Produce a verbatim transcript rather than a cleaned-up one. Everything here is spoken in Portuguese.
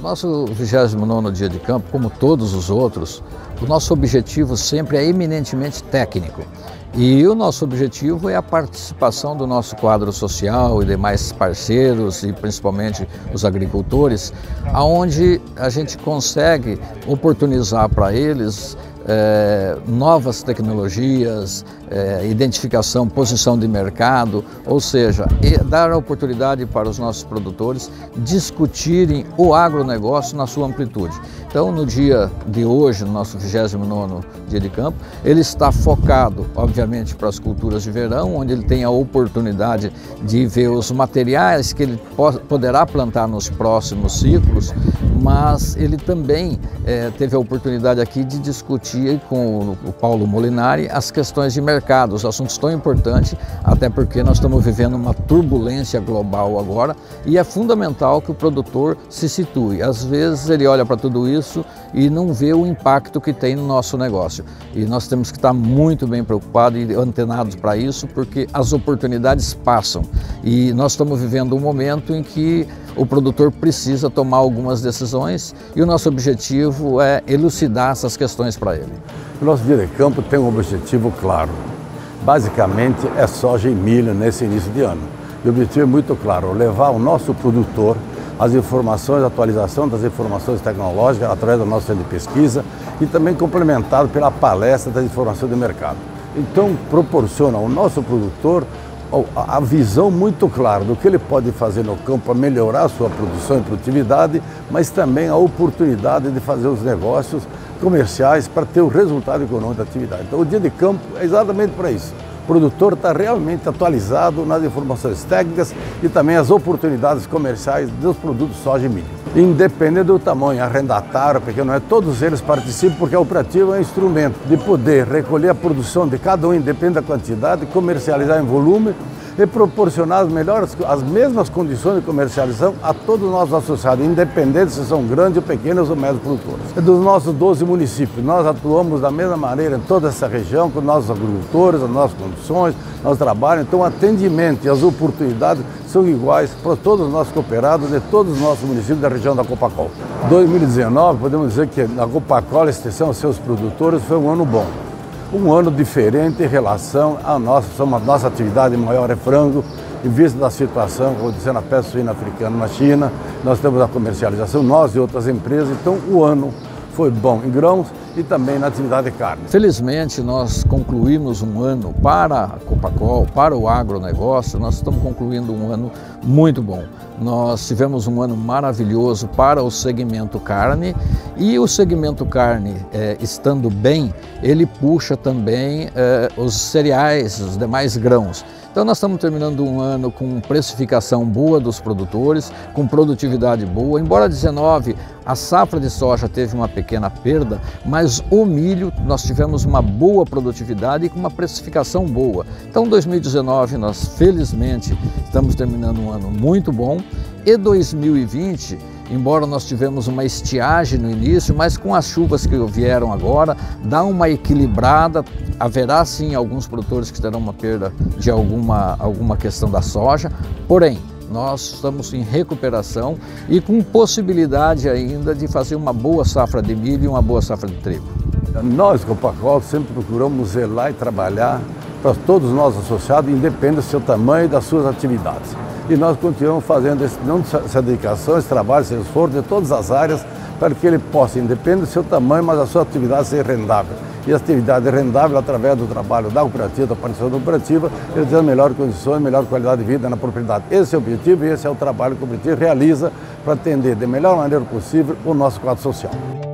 nosso vigésimo nono dia de campo, como todos os outros, o nosso objetivo sempre é eminentemente técnico. E o nosso objetivo é a participação do nosso quadro social e demais parceiros, e principalmente os agricultores, aonde a gente consegue oportunizar para eles É, novas tecnologias, é, identificação, posição de mercado, ou seja, dar a oportunidade para os nossos produtores discutirem o agronegócio na sua amplitude. Então, no dia de hoje, no nosso vigésimo nono dia de campo, ele está focado, obviamente, para as culturas de verão, onde ele tem a oportunidade de ver os materiais que ele poderá plantar nos próximos ciclos, mas ele também é, teve a oportunidade aqui de discutir com o Paulo Molinari as questões de mercado, os assuntos tão importantes, até porque nós estamos vivendo uma turbulência global agora e é fundamental que o produtor se situe. Às vezes ele olha para tudo isso e não vê o impacto que tem no nosso negócio. E nós temos que estar muito bem preocupados e antenados para isso, porque as oportunidades passam. E nós estamos vivendo um momento em que o produtor precisa tomar algumas decisões e o nosso objetivo é elucidar essas questões para ele. O nosso dia de campo tem um objetivo claro. Basicamente é soja e milho nesse início de ano. E o objetivo é muito claro, levar ao nosso produtor as informações, a atualização das informações tecnológicas através do nosso centro de pesquisa e também complementado pela palestra das informações do mercado. Então proporciona ao nosso produtor a visão muito clara do que ele pode fazer no campo para melhorar a sua produção e produtividade, mas também a oportunidade de fazer os negócios comerciais para ter o resultado econômico da atividade. Então o dia de campo é exatamente para isso. O produtor está realmente atualizado nas informações técnicas e também as oportunidades comerciais dos produtos soja e milho. Independente do tamanho, arrendatário, pequeno, é, todos eles participam porque a cooperativa é um instrumento de poder recolher a produção de cada um, independente da quantidade, comercializar em volume e proporcionar as melhores, as mesmas condições de comercialização a todos os nossos associados, independente se são grandes ou pequenos ou médios produtores. Dos nossos doze municípios, nós atuamos da mesma maneira em toda essa região, com nossos agricultores, as nossas condições, nosso trabalho, então o atendimento e as oportunidades são iguais para todos os nossos cooperados de todos os nossos municípios da região da Copacol. dois mil e dezenove, podemos dizer que a Copacol, a extensão aos seus produtores, foi um ano bom. Um ano diferente em relação à nossa, a nossa atividade maior é frango, em vista da situação acontecendo na peste suína africana na China, nós temos a comercialização, nós e outras empresas, então o ano foi bom em grãos e também na atividade de carne. Felizmente nós concluímos um ano para a Copacol, para o agronegócio, nós estamos concluindo um ano muito bom. Nós tivemos um ano maravilhoso para o segmento carne e o segmento carne, eh, estando bem, ele puxa também eh, os cereais, os demais grãos. Então nós estamos terminando um ano com precificação boa dos produtores, com produtividade boa. Embora dezenove a safra de soja teve uma pequena perda, mas o milho nós tivemos uma boa produtividade e com uma precificação boa. Então dois mil e dezenove nós felizmente estamos terminando um ano muito bom e dois mil e vinte, embora nós tivemos uma estiagem no início, mas com as chuvas que vieram agora, dá uma equilibrada, haverá sim alguns produtores que terão uma perda de alguma, alguma questão da soja, porém, nós estamos em recuperação e com possibilidade ainda de fazer uma boa safra de milho e uma boa safra de trigo. Nós, Copacol, sempre procuramos zelar e trabalhar para todos os nossos associados, independente do seu tamanho e das suas atividades. E nós continuamos fazendo esse, não essa dedicação, esse trabalho, esse esforço de todas as áreas para que ele possa, independente do seu tamanho, mas a sua atividade ser rendável. E a atividade é rendável através do trabalho da cooperativa, da participação da cooperativa, ele tem melhores condições, melhor qualidade de vida na propriedade. Esse é o objetivo e esse é o trabalho que a cooperativa realiza para atender da melhor maneira possível o nosso quadro social.